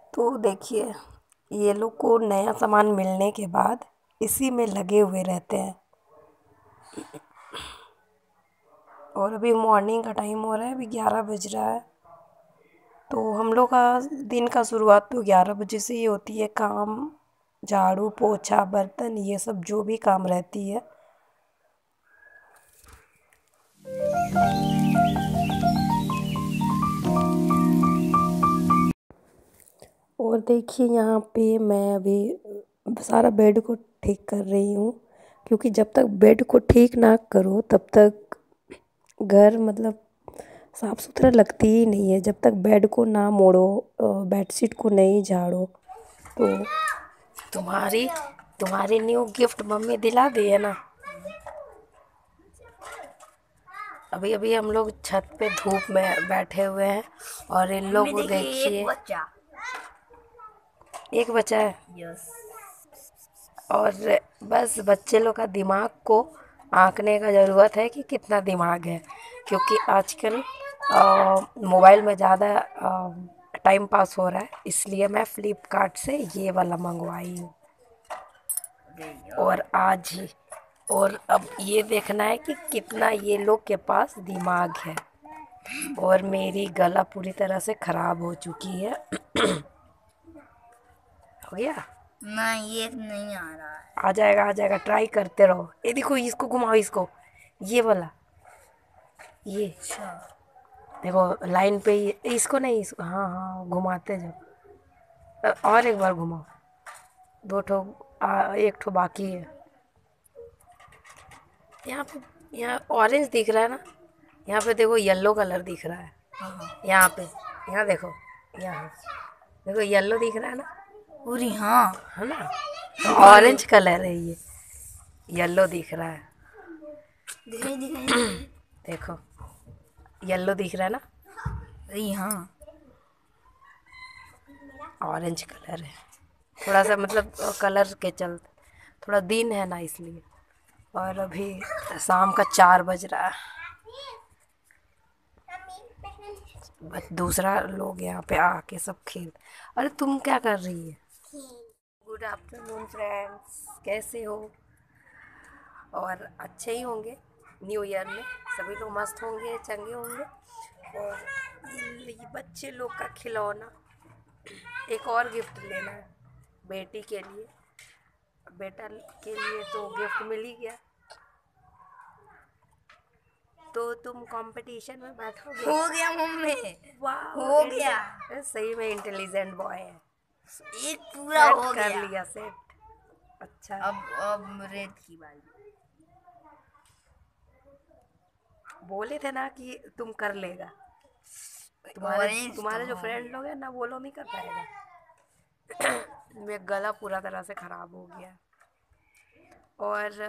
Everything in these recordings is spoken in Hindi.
तो देखिए, ये लोग को नया सामान मिलने के बाद इसी में लगे हुए रहते हैं। और अभी मॉर्निंग का टाइम हो रहा है, अभी 11 बज रहा है। तो हम लोग का दिन का शुरुआत तो 11 बजे से ही होती है। काम, झाड़ू पोछा बर्तन, ये सब जो भी काम रहती है। और देखिए, यहाँ पे मैं अभी सारा बेड को ठीक कर रही हूँ, क्योंकि जब तक बेड को ठीक ना करो तब तक घर मतलब साफ़ सुथरा लगती ही नहीं है। जब तक बेड को ना मोड़ो, बेडशीट को नहीं झाड़ो। तो तुम्हारी तुम्हारी न्यू गिफ्ट मम्मी दिला दी है ना। अभी अभी हम लोग छत पे धूप में बैठे हुए हैं और इन लोग को देखिए, एक बचा है। यस। और बस बच्चे लोग का दिमाग को आंकने का ज़रूरत है कि कितना दिमाग है, क्योंकि आजकल मोबाइल में ज़्यादा टाइम पास हो रहा है। इसलिए मैं फ्लिपकार्ट से ये वाला मंगवाई हूँ। और आज ही, और अब ये देखना है कि कितना ये लोग के पास दिमाग है। और मेरी गला पूरी तरह से ख़राब हो चुकी है। हो गया। नहीं, ये नहीं आ रहा है। आ जाएगा आ जाएगा, ट्राई करते रहो। ये देखो, इसको घुमाओ, इसको, ये वाला, ये अच्छा। देखो लाइन पे ही, इसको नहीं, इसको, हाँ हाँ घुमाते जाओ। और एक बार घुमाओ। दो ठो, एक ठो बाकी है। यहाँ पे, यहाँ ऑरेंज दिख रहा है ना। यहाँ पे देखो येलो कलर दिख रहा है। हाँ। यहाँ पे, यहाँ देखो, यहाँ देखो येलो दिख रहा है ना, पूरी हाँ। है ना। तो ऑरेंज कलर है ये, येलो दिख रहा है। दिखाई दिखाई दिखाई। देखो येलो दिख रहा है ना, अरे हाँ। ऑरेंज कलर है। थोड़ा सा मतलब कलर के चलते, थोड़ा दिन है ना इसलिए। और अभी शाम का 4 बज रहा है। बस दूसरा लोग यहाँ पे आके सब खेल। अरे तुम क्या कर रही है। गुड आफ्टरनून फ्रेंड्स, कैसे हो। और अच्छे ही होंगे। न्यू ईयर में सभी लोग मस्त होंगे, चंगे होंगे। और ये बच्चे लोग का खिलौना, एक और गिफ्ट लेना है बेटी के लिए। बेटा के लिए तो गिफ्ट मिल ही गया। तो तुम कंपटीशन में बैठोगे। हो गया मम्मी। वाह, हो गया। सही में इंटेलिजेंट बॉय है। एक पूरा सेट हो कर गया। लिया, सेट। अच्छा। अब रेड की बारी। बोले थे ना कि तुम कर लेगा। तुम्हारे ऑरेंज तो तुम्हारे जो हो फ्रेंड गया। लोग हैं ना, वो लोग नहीं कर पाएगा। मेरा गला पूरा तरह से ख़राब हो गया। और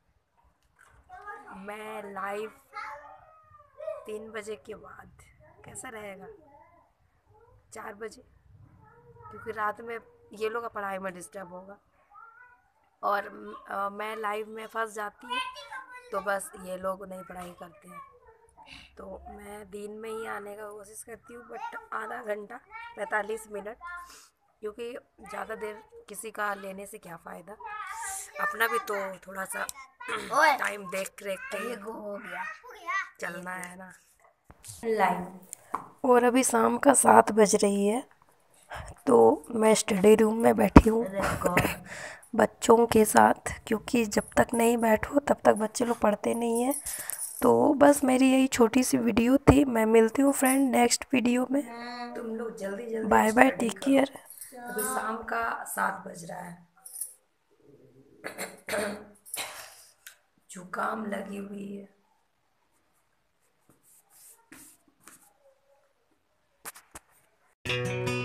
मैं लाइव 3 बजे के बाद कैसा रहेगा, 4 बजे, क्योंकि रात में ये लोग का पढ़ाई में डिस्टर्ब होगा। और मैं लाइव में फंस जाती हूँ, तो बस ये लोग नहीं पढ़ाई करते हैं। तो मैं दिन में ही आने का कोशिश करती हूँ, बट आधा घंटा 45 मिनट, क्योंकि ज़्यादा देर किसी का लेने से क्या फ़ायदा। अपना भी तो थोड़ा सा ओए, टाइम देख रेख के एक हो गया। चलना है ना। लाइव। और अभी शाम का 7 बज रही है। तो मैं स्टडी रूम में बैठी हूँ बच्चों के साथ, क्योंकि जब तक नहीं बैठो तब तक बच्चे लोग पढ़ते नहीं हैं। तो बस मेरी यही छोटी सी वीडियो थी। मैं मिलती हूँ फ्रेंड नेक्स्ट वीडियो में। तुम लोग जल्दी जल्दी bye bye bye, bye, take take care. Care. अभी शाम का 7 बज रहा है। जुकाम लगी हुई है।